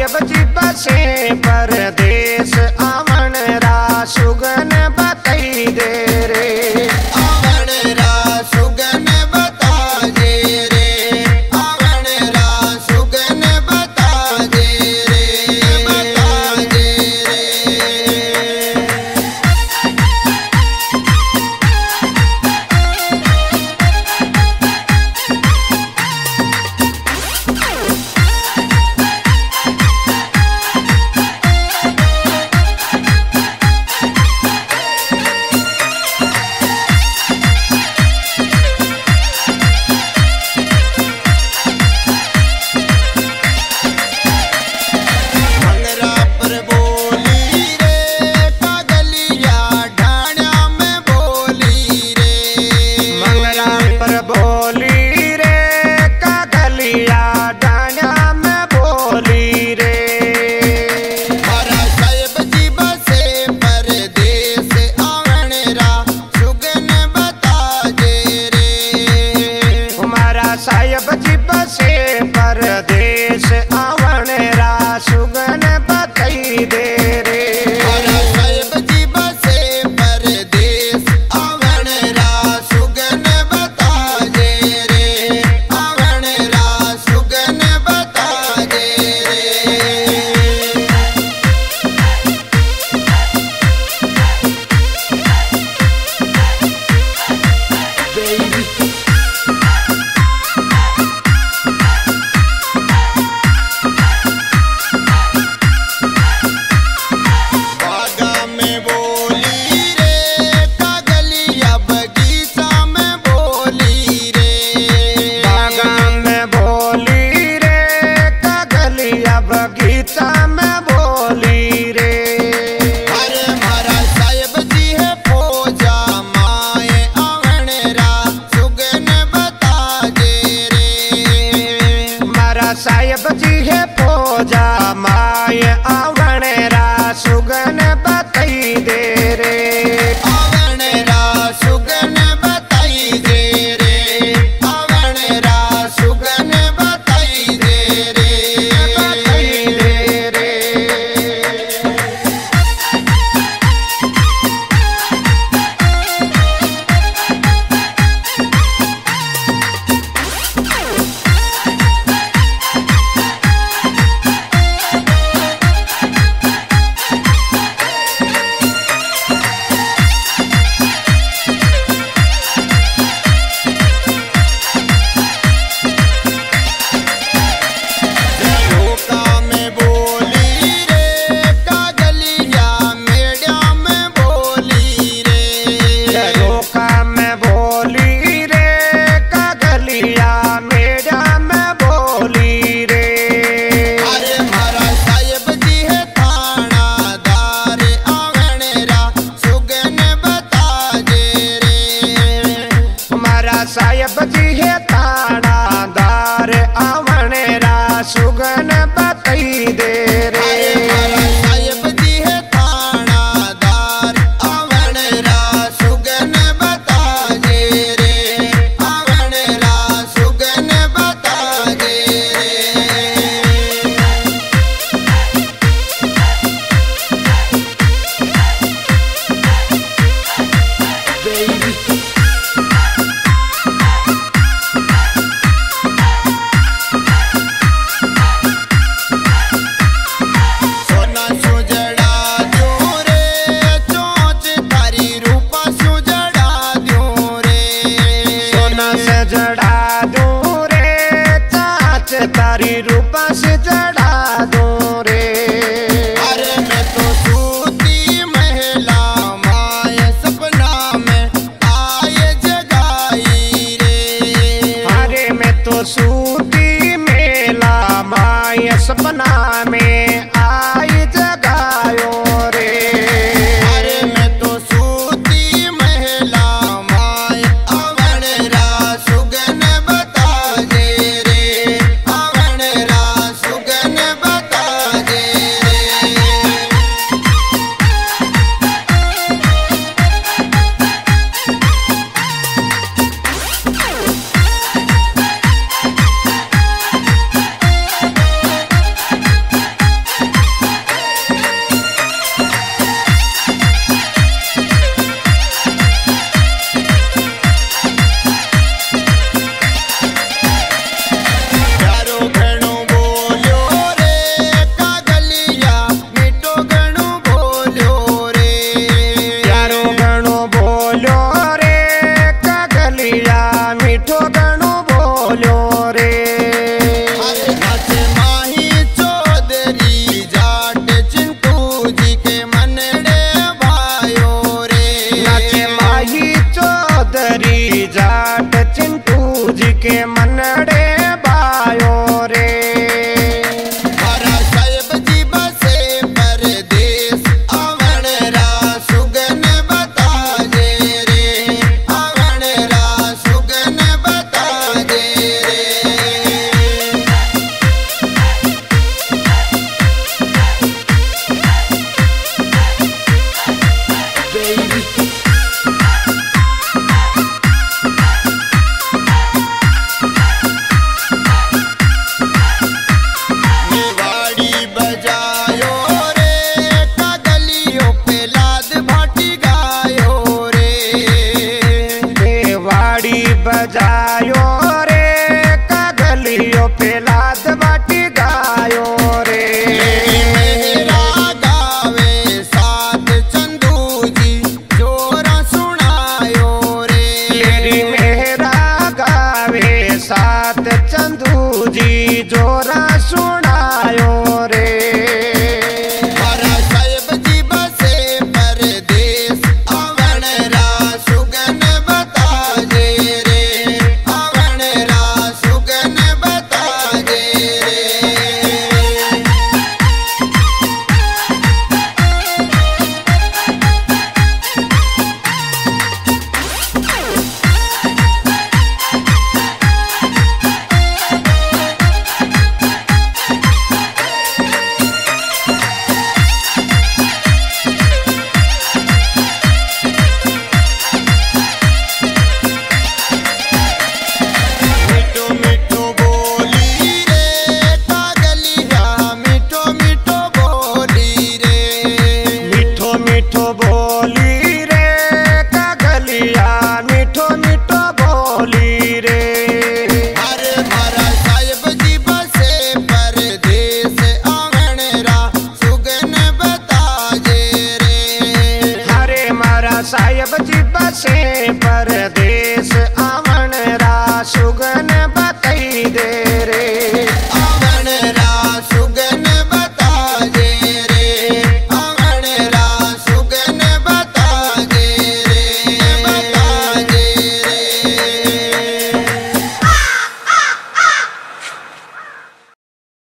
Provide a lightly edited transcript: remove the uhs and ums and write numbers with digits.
साहेब जी बसे परदेश आवण रा सुगन बताई दे रे। आवण रा सुगन बता दे रे, आवण रा सुगन बता दे रे, बता दे रे। साहेब जी बसे परदेश आवण रा सुगन बताई दे रे। साहेब जी बसे परदेश आवण रा सुगन बता दे रे, आवण रा सुगन बता दे रे। बगीचा में बोली रे। अरे मारा साहेब जी है फौजा माए आवण रा सुगन बता दे रे। मारा साहेब जी है फौजा माए आवण रा सुगन बताई दे रे। आवण रा सुगन बताई दे रे, आवण रा सुगन बताई दे रे, बताई दे रे। से